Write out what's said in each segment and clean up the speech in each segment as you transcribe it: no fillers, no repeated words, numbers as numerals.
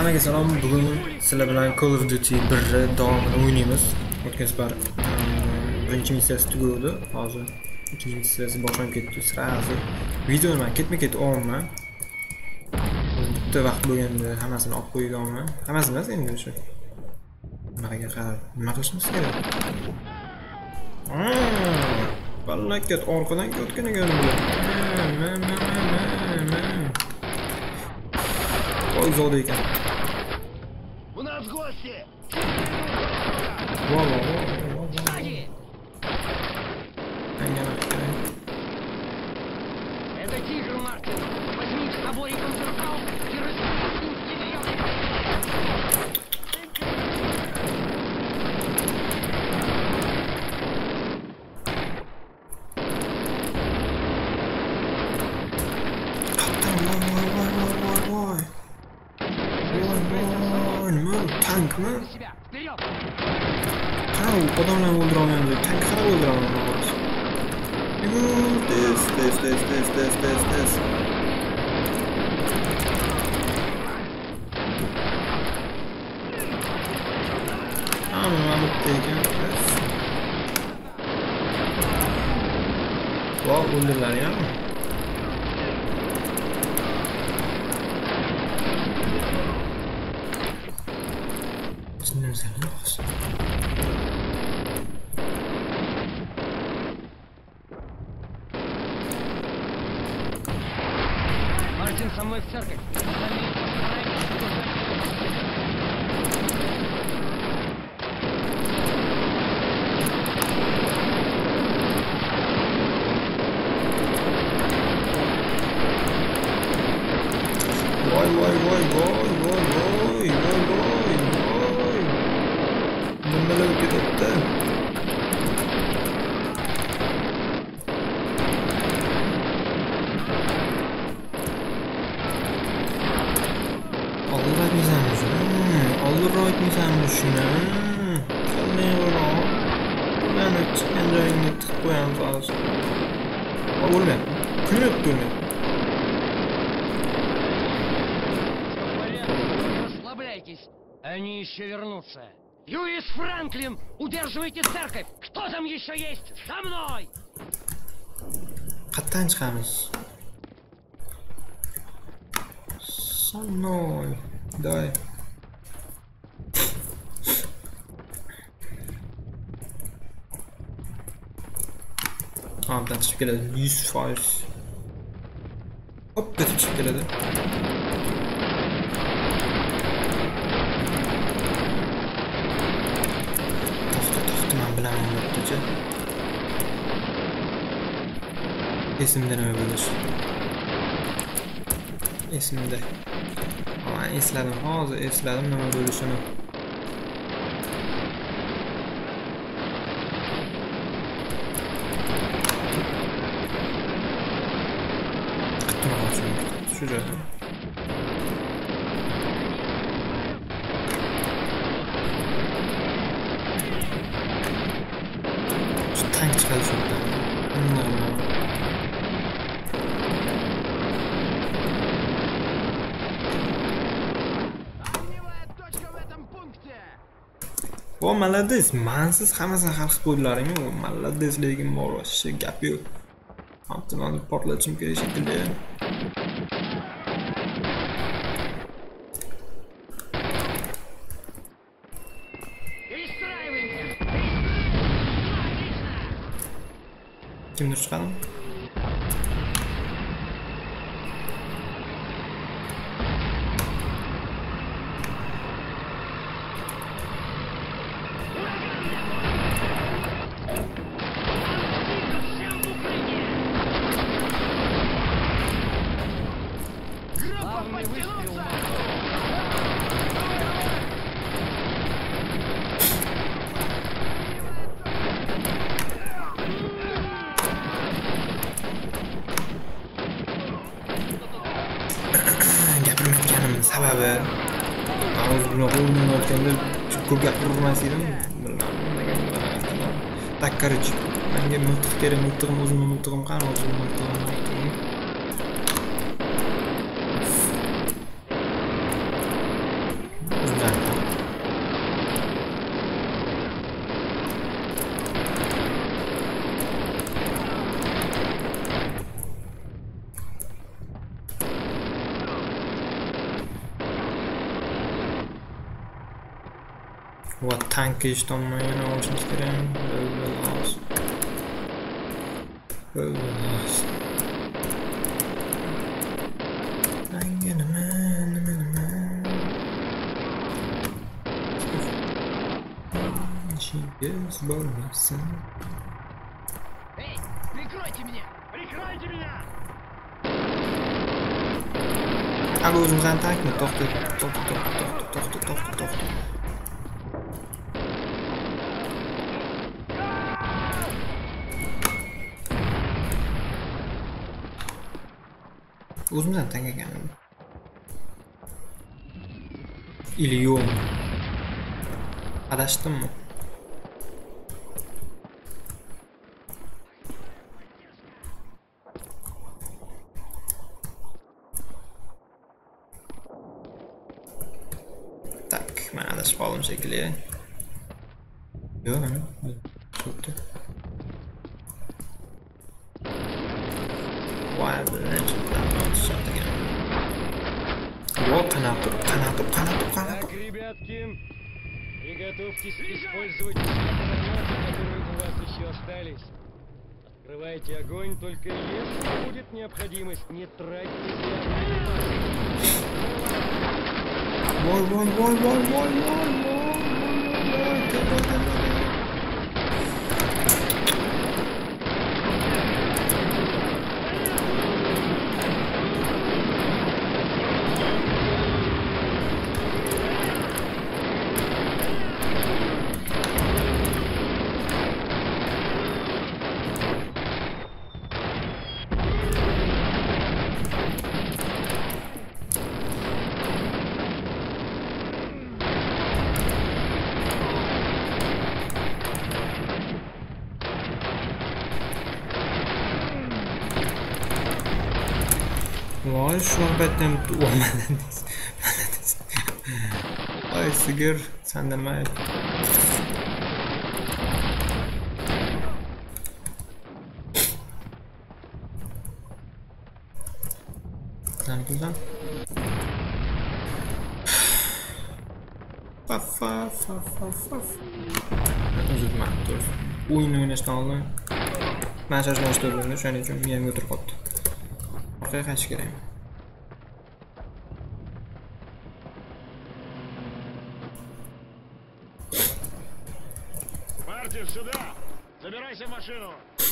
Hammaga salom. Bugun sizlar bilan Call of Duty 1 davomini o'ynaymiz. O'tgan safar birinchi missiyasi tugadi. Hozir ikkinchi missiyasi boshlanib ketdi. Sразу videoni men ketma-ket olmayman. Bitta vaqt bo'lganda hammasini olib qo'yganman. Hammasi emas endi o'sha. Nimaga qarab, nima qilishimiz kerak? Ballakat orqadan o'tgan ekan bu. Ой, золото ekan. У нас гости. Во. Это Тигр, Мартин. Возьми с собой концертал и распустите ее. Tankmi? Вперед! Qani odamlar o'ldiraman deb tank qarab o'ldiraman xolos. Tez. Hamma bitta ekan. Voy, o'ldilar ya. Мартин со мной в церковь. Voy. Nimalar ketdi? Oldiraytmisanmi shuni? Kelmayroq. Meni chiqqan joyingga tiqib qo'yamiz hozir. O'lma. Kulib o'lma. Расслабляйтесь, они еще вернутся. Льюис Франклин, удерживайте церковь! Кто там еще есть? За мной! Qayerdan chiqamiz? So mной. Давай. Buradan çıkıp geledi. 100%. Hop, götür çıkıp geledi. To'xta, men bilaman bo'pti-chi. Esimda nima bo'lish? Esimda. Men esladim, hozir esladim nima bo'lishini. Şu joyda. Şu tank chiqadi shu yerdan. O malades, mansiz hammasini hal qilib qo'ydilaringmi? O malades lekin bor, o'sha gap yo'q. Optimal portlatishim kerak shekilli. Kimdir chiqadimi? Sababi hozir bunaqa o'ynayotganda ko'p gapirmas edim. Так, короче, menga miltiq kerak, miltig'im o'zimning miltig'im qani, o'zimning miltig'im. va tankga ishtonmagan olishimiz kerak. Yes, bo'lmasin. Эй, прикройте меня! Прикройте меня! Abi o'zimizdan tankmi? To'xta. O'zimizdan tank ekanmi? Или yo'q? Adashdimmi? Tak, men adashib qoldim shekilli. Yo'q, mana. Xo'pdi. Voy, birinchi shotgan. Вот qanaqib. Так, ребятки, приготовьтесь использовать все гранаты, которые у вас еще остались. Открывайте огонь, только если будет необходимость, не тратьте зря Voy, shu albatta olmadan. Voy, sigir, senda nima? Sankidan. Uzatma, dur. O'yinni o'ynashdan oldin men shashilashtirdim, shuning uchun miyamga o'tirib qoldi. Orqaga qaytish kerak. Мартин, сюда! Забирайся в машину!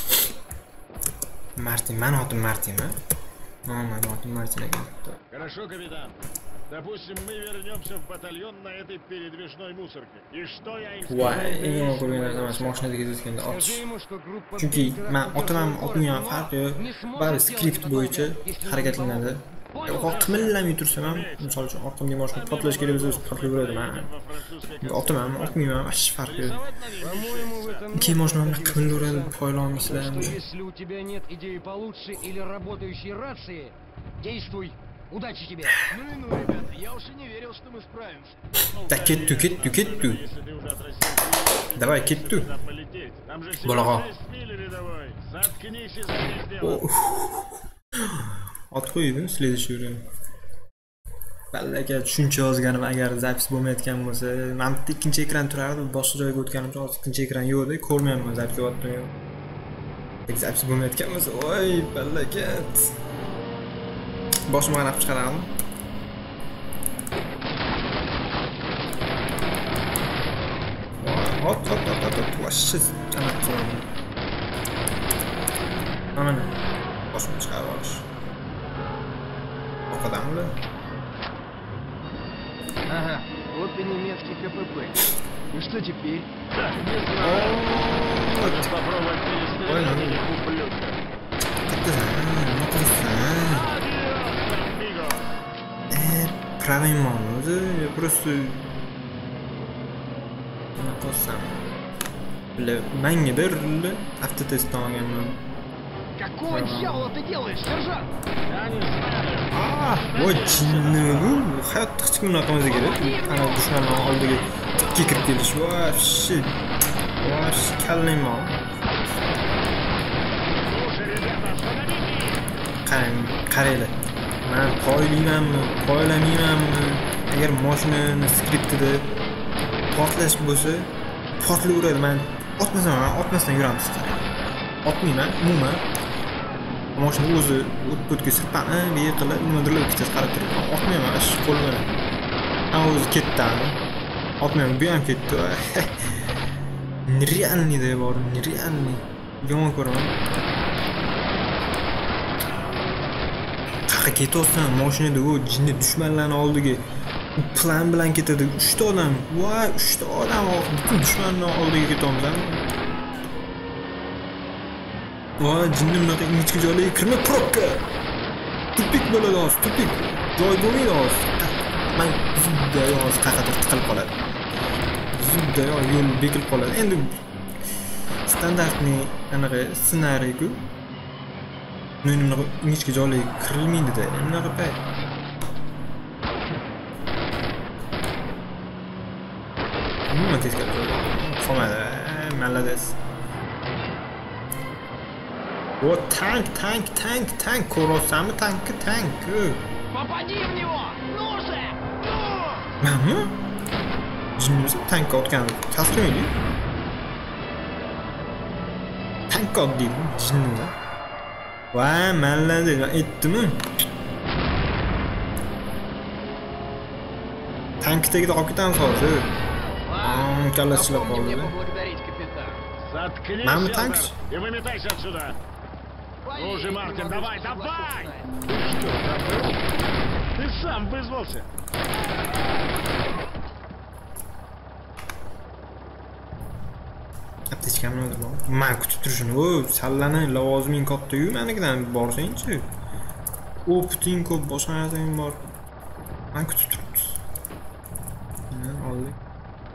Martin, men otim Martinmi? Men otim Martin ekan. Хорошо, капитан. Допустим, мы вернемся в батальон на этой передвижной мусорке. И что я им Voy, eng yomon ko'rgan narsam mana mashinada ketayotganda otish. Скажи ему, что группа Chunki Питера men otaman, сегодня otmayman ночью farqi yo'q. не сможет Bari сделать skript bo'yicha подобное, если он harakatlanadi. Понял, Qimillamay tursam ham, misol uchun orqamga mashina portlash kerak bo'lsa, portlab yuradi men. Otaman, otmayman, hech farqi yo'q. По-моему, в этом Keyin mashinamni qimirlaveradi, poylamoqsizlar. что если у тебя нет идеи получше или работающей рации, действуй. Удачи тебе. Ну, ребята, я уж и не верил, что мы справимся. Da ketdi. Если ты уже отрастил Давай, ketdi. куда полететь. Там же всего Bo'laqa. 6 миль рядовой. Заткнись и займись делом. Ot qo'yib, следующий время. Ballaka tushuncha yozganim agar zapis bo'lmayotgan bo'lsa, men bitta ikkinchi ekran turardi, boshqa joyga o'tganimcha hozir ikkinchi ekran yo'q-da, ko'rmayapman zapis qilyaptim yo'q. Zapis bo'lmayotgan bo'lsa, voy ballaka. Boshimga qarab chiqaradim. Hop, voshsiz aniq qildim. Mana boshimga chiqarib olish. Orqadanmi? Ага, вот и немецкий КПП. И что теперь? Можешь попробовать перестрелять этих ублюдков. Амиго! Правильно, я просто... Menga berildi, avtotestdan olganman. Какого дьявола ты делаешь, сержант? Я не знаю. Voy jinni bu, hayotda hech kim unaqa qilmasa kerak. Ana dushmanning oldiga tikka kirib kelish, voy kallang bor. Слушай, ребята, остановитесь! Qaranglar. Men poylaymanmi, poylamaymanmi? Agar mashinani skriptida portlash bo'lsa portlayveradi. Men otmasdan yuramiz. Otmayman, umuman. Mashina o'zi o'tga sirpani, beqilib nimadirlar ikkitasi qarab turibdi. Otmayman, ish qo'lman. O'zi ketdi. Otmayman, bu ham ketdi. Нереальный bor, нереальный. Yomon ko'raman. Qaqa ketyapsan, mashinada u jinni dushmanlarning oldiga plan bilan ketadi. 3 ta odam. Voy, 3 ta odam butun dushmanning oldiga ketyapmiz. Voy, jinni bunaqa ingichka joylarga kirma, probka. Tupik bo'ladi hozir, tupik. Joy bo'lmaydi hozir. Men zudda hozir qaqadir tiqilib qoladi. Zudda yo'l bekilib qoladi. Endi standartni anaqa ssenariy-ku. Men bunaqa ingichka joylarga kirilmaydi-da. Bunaqa payt. Nima tezkor qildi? Qolmadi. Malades. O tank, ko'rsanmi tank. Попади в него! Ну же! Ну! Menmi? Jinnimiz tankka otgan. Taslimaydi. Tankka otdi jinnimiz. Va, malladi, aytdimi? Tankdagi qolib ketamiz hozir. Kallachilab qoldi. Заткнись, Мама, Селдер, танк? и выметайся отсюда. Ну же, Мартин, давай! Ты что, забыл? Ты сам вызвался. Aptechkamni o'ldirdim. Men kutib turishini, sallani lavoziming katta-yu, menikidan borsang-chi. Opiting ko'p, boshqa narsang bor. Men kutib turibmiz. Oldik.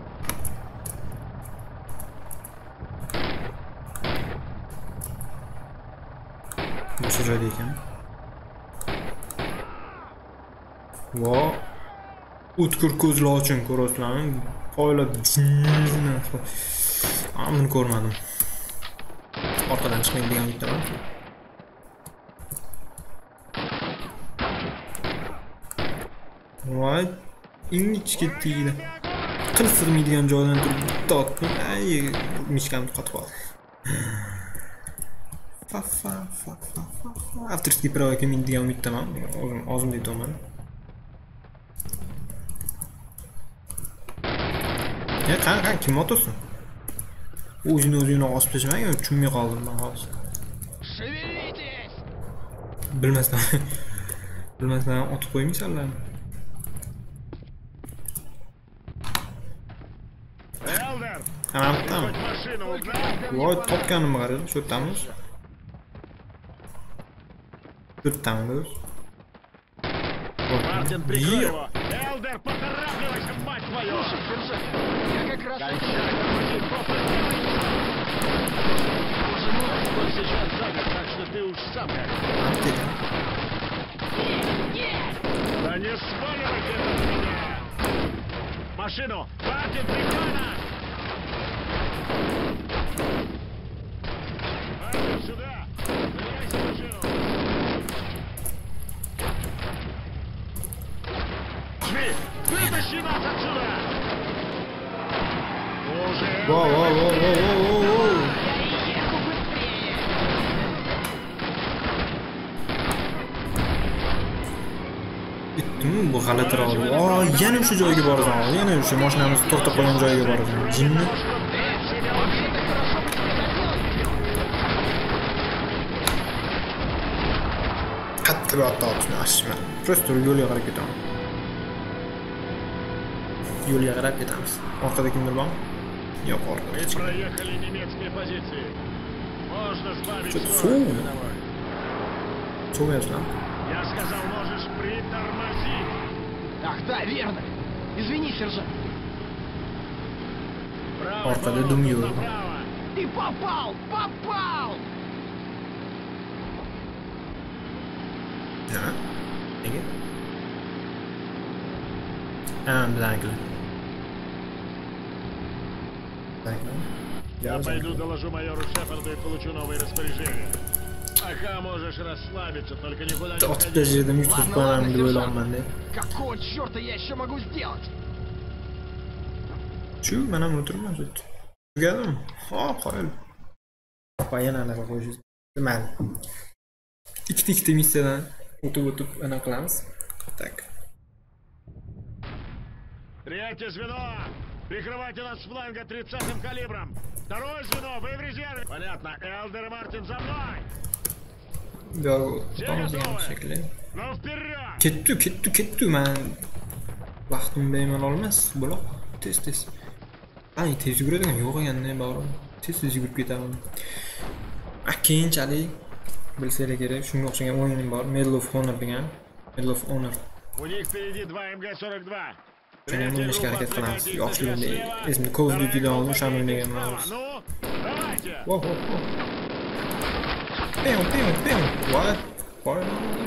Boshqa joyda ekan. Vo. O'tkir ko'zlar ochun ko'rasizlarmi? Poylab jinnini. Buni ko'rmadim. Orqadan chiqmaydigan bittaman. Voy, ingichka tegdi. Qil sig'maydigan joydan turib bitta otdim. Ay, mishkamni qotib qoldi. Fa. Avtorskiy prava kelmaydigan umiddaman. O'zim deyapman. Qani, kim otursin? O'zini osib tashlamagan, tushunmay qoldim men hozir. Шевелитесь! Bilmasdan otib qo'ymaysanlar. Элдер, Tamam. хоть машину угнал? Voy, topganimni qarang, shu yertamiz. Turtamiz. Мартин, прикрой его. Элдер, поторапливайся, мать твою! Я как раз... Кончай, тормози, просто! Боже мой, он сейчас запер, так что ты уж сам как. Да не сваливайте это с меня! Машину! Мартин, прикрой нас! Мартин, сюда! Забирайся в машину! Жми! Вытащи нас отсюда! Боже! Воу. Bitdimi bu g'alatiroq. Yana o'sha joyga borasan. Yana o'sha mashinamiz to'xtab qolgan joyga borasan. Jinni. Qattiq otdi mashina. Prosta yo'lga qarab ketamiz. Yo'lga qarab ketamiz. Orqada kimdir bormi? Yo'q, orqada. Мы проехали немецкие позиции. Можно сбавить Что-то скорость. фу. Давай. So'yasizlar. Я сказал, можешь притормозить. Ах, да, верно. Извини, сержант. Правый Orqada поворот, dum yo'l. направо. Ты попал! Nima? Nega? Bizanikilar. Я пойду доложу майору Шепарду и получу новые распоряжения. Пока можешь расслабиться, только никуда не Otib ходи. tashladim, yutqizib qo'yaman deb o'ylayapman deb. Какого черта я еще могу сделать? Shu men ham o'tirman shu. Tugadimi? Ha, qo'yil. Papa yana anaqa qo'yishimiz. Mayli. Ikkita missiyadan o'tib ana qilamiz. Так. Третье звено! Прикрывайте нас с фланга 30-м калибром! Второе звено, вы в резерве! Понятно, Элдер и Мартин за мной! Shekilli. Ну вперед! Ketdi, men vaqtim bemalol olmas, buloq. Tez. Ay, tez yuguradigan yo'q ekan-da, bari. Tez yugurib ketaman. Keyinchalik bilsanglar kerak, shunga o'xshagan o'yinim bor. Medal of Honor degan. Medal of Honor. У них впереди 2 МГ-42. Shuni o'ynashga harakat qilamiz. Yoshligimda esimda Call of Duty'dan oldin o'shani o'ynaganman. Ну, давайте! Wow. Bam. What? What?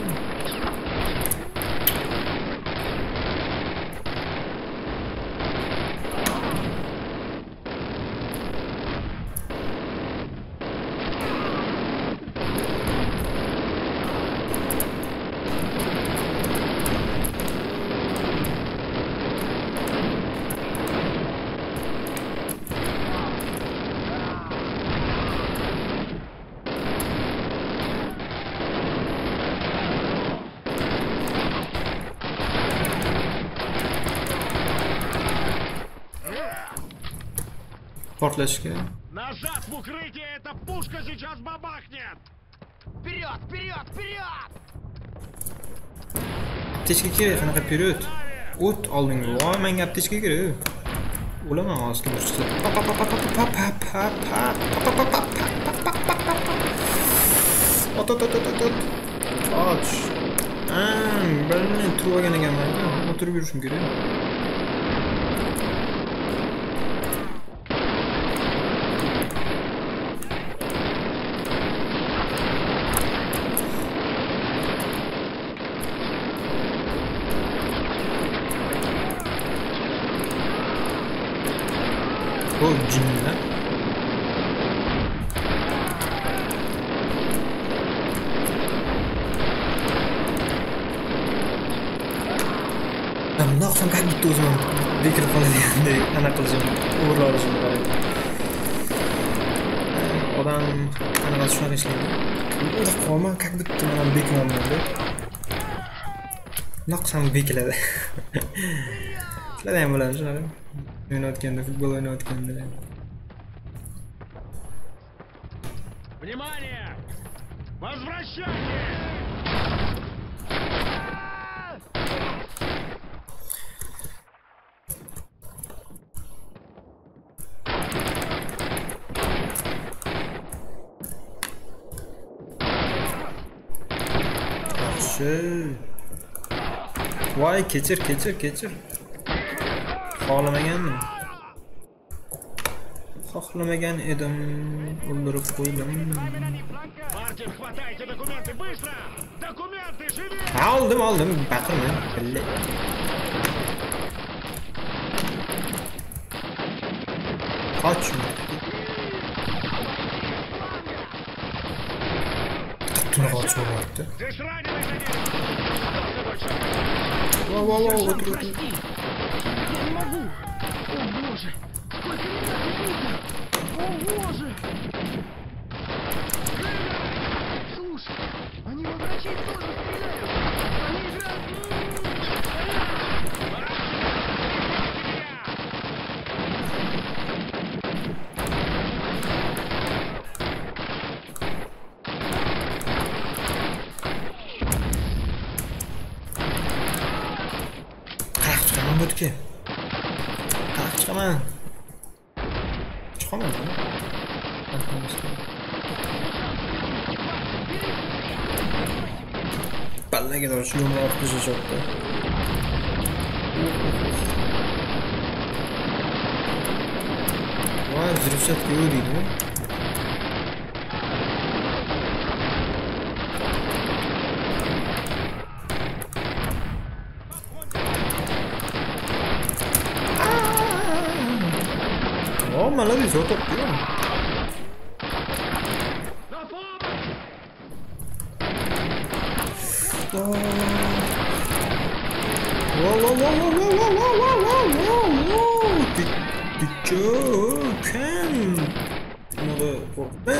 Portlashga. Назад в укрытие! Эта пушка сейчас бабахнет! Вперед! Aptechka kerak, qanaqa period? O't oldinga. Voy, menga aptechka kerak. O'laman hozir kim ursa. Och. Birini turib olgan ekanman. O'tirib yurishim kerak. Bu cinler. Ben bundan sonra kalp gitti o zaman. Bekir falan yani ana kılacağım. Uğurlu alacağım bari. Odam ana şuna işledi. Uğurlu kalman kalp gitti bana bekir olmadı. Naqsam bekiladi. Sizlar ham bo'ladi shunaqa. O'ynayotganda, futbol o'ynayotganda. Внимание! Возвращайтесь! Yaxshi. Voy, kechir. Xohlamagan edim, o'ldirib qo'ydim. Мартин, хватайте документы, быстро! Документы, живее! Oldim, baqirma. Billi. Qochma. Qattiq qochmayapti. Здесь раненый за ним! Voy, o'tir. Я не могу! О боже! Сколько меня тут! О боже! Слушай, они во врачей тоже стреляют! Они играют... Bo'tga. Chiqaman. Ballaga dosh yo'lni ortiqcha chopdi. Voy, взрывчатка yo'q. Молодец, вот так, Joken. Bunda korkma.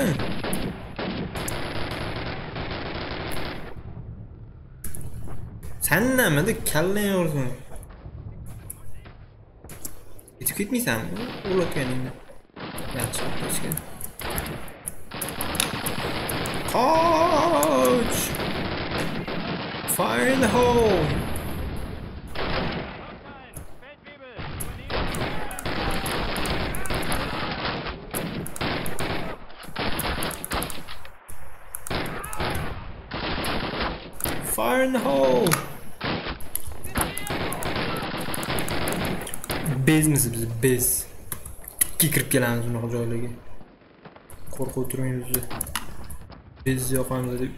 Sen nimada kallang yorsin? Yetib ketmaysanmi? O'latganingda. Yaxshi, hech Ouch! Fire in the hole! Fire in the hole! Bezmisiz biz bez. Kirib kelamiz bunaqa joylarga. Qo'rqib turmaymiz biz. Biz yoqamiz deb.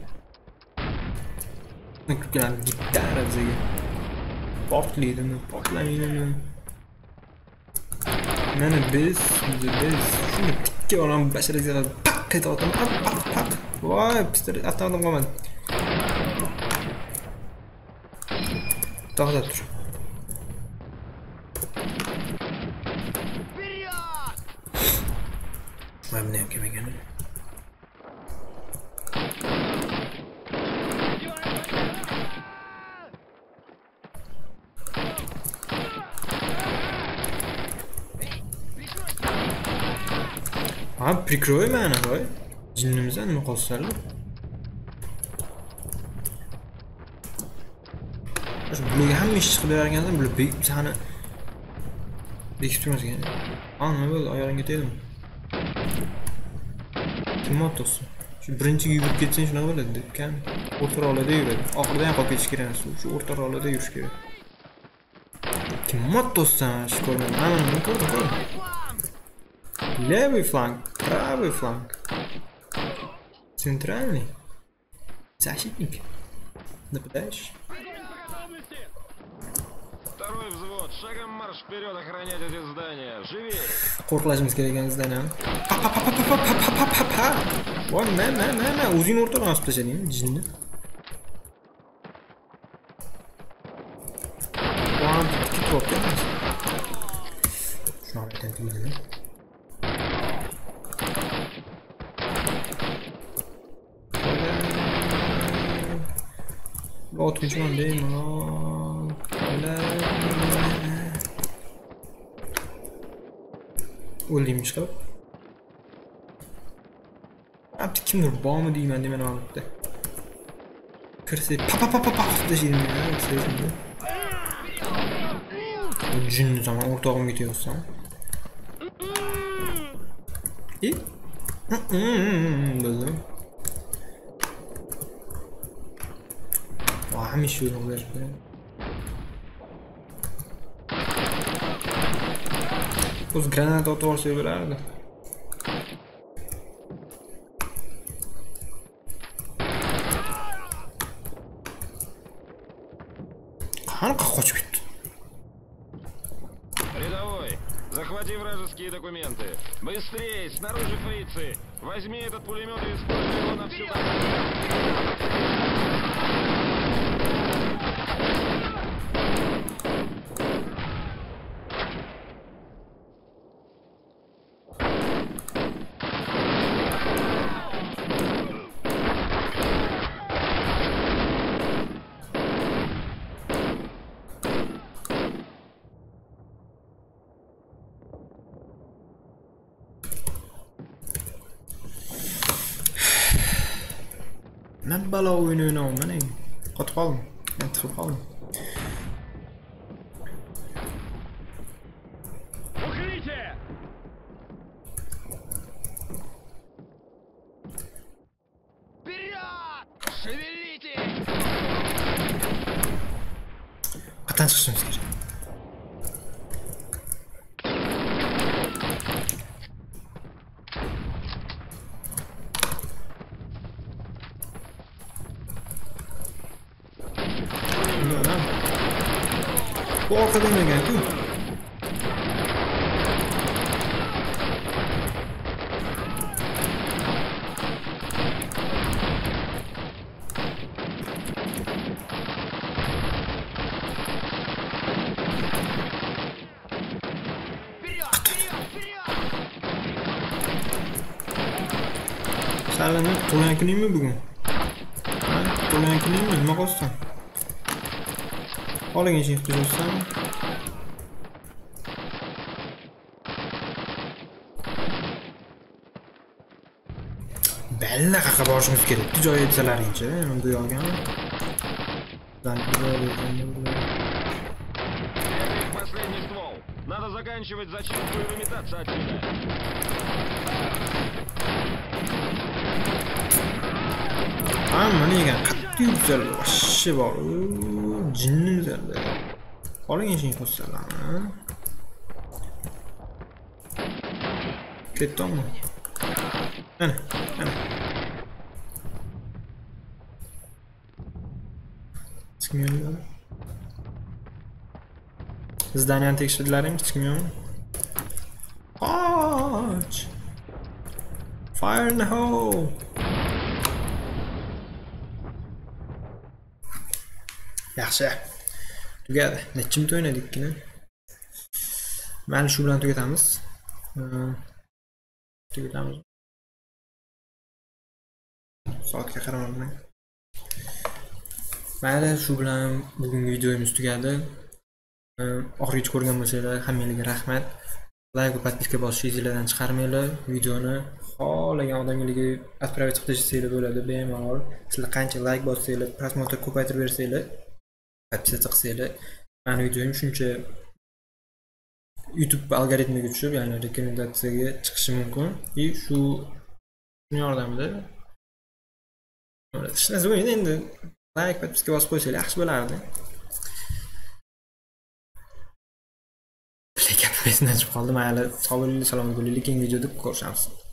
Kirib kelamiz gitara bizga. Portlaydimi, portlaydimi? Mana biz. Shuni tikka olam basharasiga pak qayta otaman. Pak. Voy, pistolet avtomatim qolmadi. To'xtab tur. Ben ne yapayım gene? Abi prikroy mu ana boy? Cinnimizden mi kostlarlı? Bularga hamma ish chiqib bergandan bular bir tane bekib turmas ekan. Nima bo'ldi? Oyog'ingga tegdimi? Kim otasi? Shu birinchiga yugurib ketsang shunaqa bo'ladi debkan. O'rtaroqlarda yuradi. Oxirida ham qolib ketish kerak emas. Shu o'rtaroqlarda yurish kerak. Kim otasi? Shu ko'rmadim. Mana ko'rdim. Левый фланг, правый фланг. Центральный. Защитник. Нападающий. Второй взвод, шагом марш вперед охранять эти здания. Живее! Qo'rqlashimiz kerak ekan sizdan. Voy, mana, o'zing o'rtaga osib tashlading, jinni. Voy, tik qo'rqamiz. Shuni olib keldim. Otgunchman deyman. O'ldingmi chiqib? Abdi kimdir bormi deyman deman olibdi. Kirsa pa deshaydim men sezdim. Jinni zaman o'rtog'imga ketyapsan. Bildim. Hamma shu yo'lga berib. O'z granata otib olsa bo'lardi. Qanaqa qochib ketdi? Рядовой, захвати вражеские документы. Быстрее, снаружи фрицы. Возьми этот пулемет и используй его на всю Ben bala oyunu oynamayman eng. Qotib qoldim. Men tiqib qoldim. Укрытие! Вперед! Шевелитесь! Qatdan chiqishimiz kerak. Bu ortadan geldi. Shalini to'g'ri kuningmi bugun? Ha, to'g'ri kuningmi? Nima qilsan? Oling ishing qilsan. Bella qaqa borishimiz kerak. Joy etsalaringchi, men bu yo'lga. Последний ствол. Надо заканчивать зачистку и выметаться отсюда. Mana ekan qattiq güzel vahşi bor. Jinni güzel. Oling ishing qilsalar. Ketdingmi? Ana. Çıkmıyor. Zdaniyani tekshirdilaring, chiqmayapmi? Aç. Fire in the hole. Yaxshi. Tugadi. Necha minut o'ynadik-ki? Mana shu bilan tugatamiz. Soatga qaramayman. Mayli, shu bilan bugungi videomiz tugadi. Oxirigacha ko'rgan bo'lsanglar, hammangizga rahmat. Like va podpiska bosishingizni esingizdan chiqarmanglar. Videoni xohlagan odamlarga отправить qilib tashlasangiz bo'ladi, bemalol. Sizlar qancha like bossanglar, prosmotr ko'paytirib bersanglar, podpiska qilsanglar, meni videom shuncha YouTube algoritmiga tushib, ya'ni rekomendatsiyaga chiqishi mumkin. И shu yordamida ishlaysiz endi like podpiska bosib qo'ysanglar yaxshi bo'lardi. Lekin esdan chiqib qoldi. Mayli, sog' bo'ling, salomat bo'ling. Keyingi videoda ko'rishamiz.